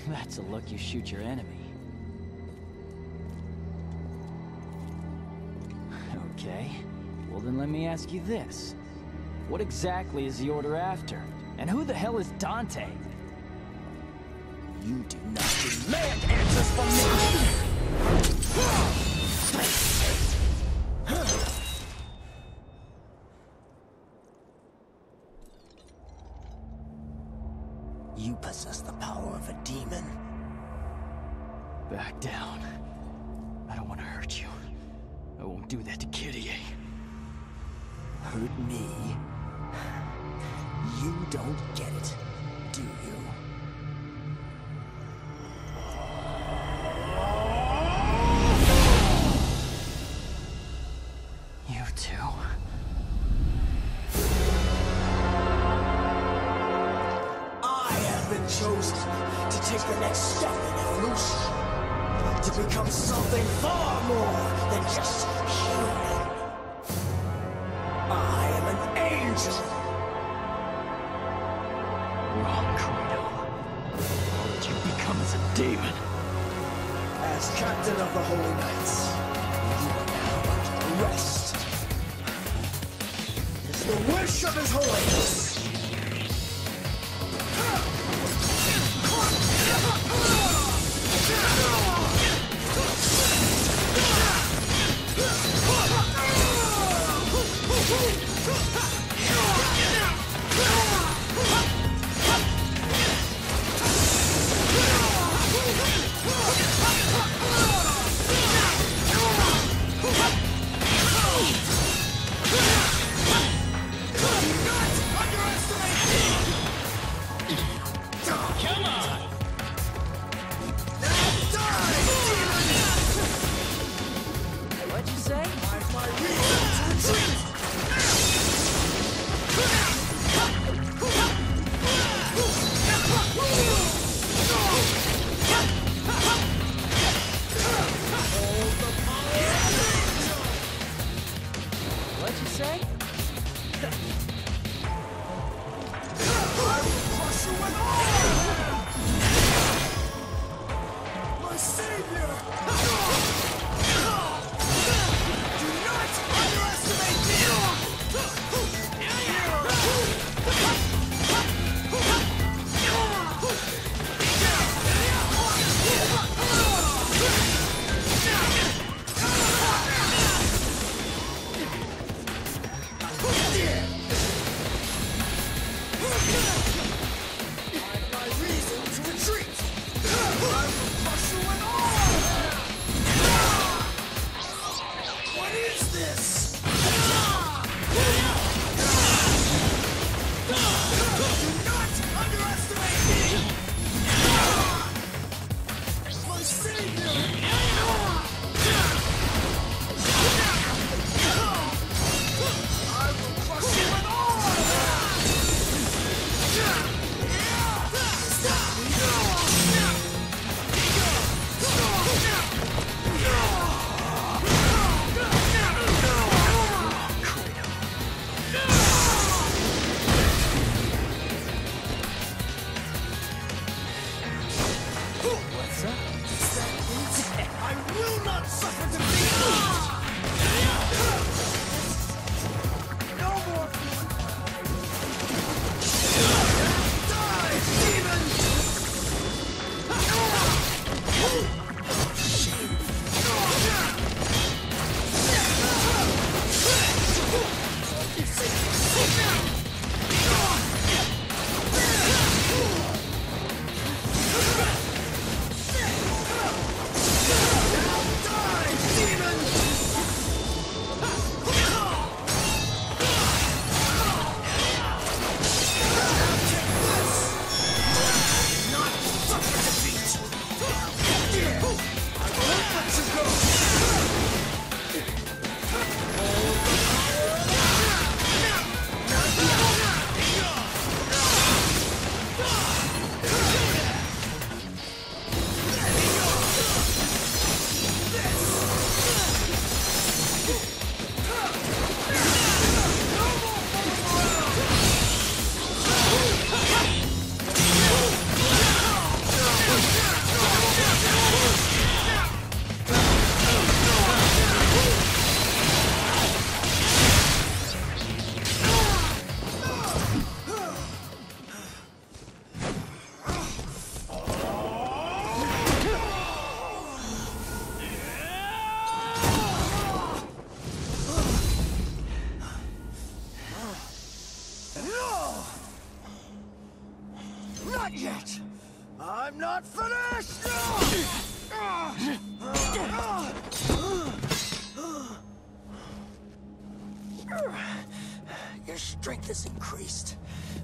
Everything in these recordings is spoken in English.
That's a look you shoot your enemy. Okay, well then let me ask you this. What exactly is the Order after? And who the hell is Dante? You do not demand answers from me! You possess the power of a demon. Back down. I don't want to hurt you. I won't do that to Kyrie. Hurt me? You don't get it, do you? You too. I have been chosen to take the next step in evolution. To become something far more than just human. I am an angel. Wrong, Credo. All that you become is a demon. As captain of the Holy Knights, you are now under arrest. It is the wish of His Holiness. Come on! Now die! strength is increased.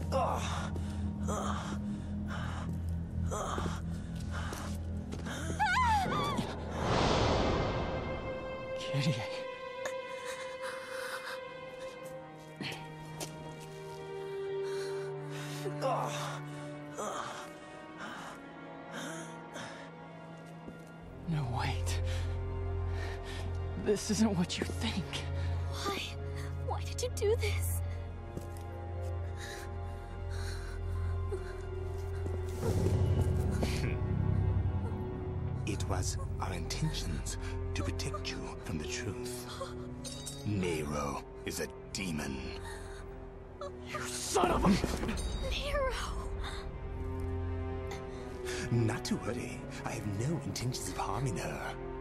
Kitty. No, wait. This isn't what you think. Why? Why did you do this? It was our intentions to protect you from the truth. Nero is a demon. You son of a... Nero! Not to worry, I have no intentions of harming her.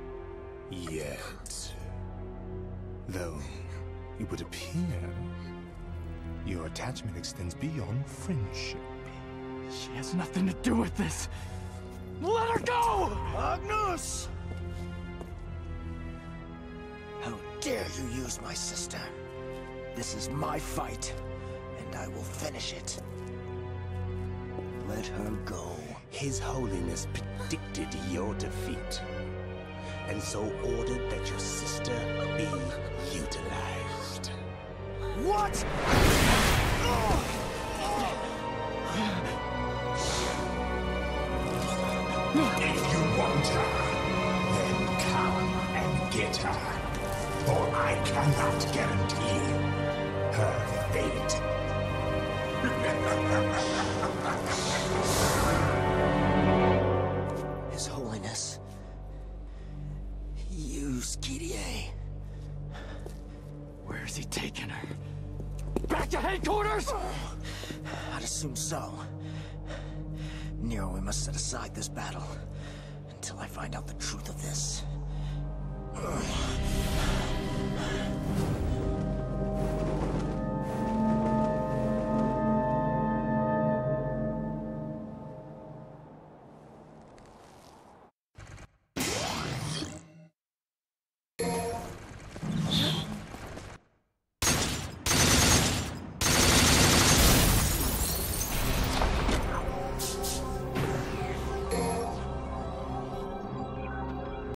Yet. Though, it would appear your attachment extends beyond friendship. She has nothing to do with this. Let her go! Agnus! How dare you use my sister? This is my fight, and I will finish it. Let her go. His Holiness predicted your defeat, and so ordered that your sister be utilized. What? If you want her, then come and get her. For I cannot guarantee her fate. His Holiness. Use Kyrie. Where's he taking her? Back to headquarters? I'd assume so. Nero, we must set aside this battle until I find out the truth of this.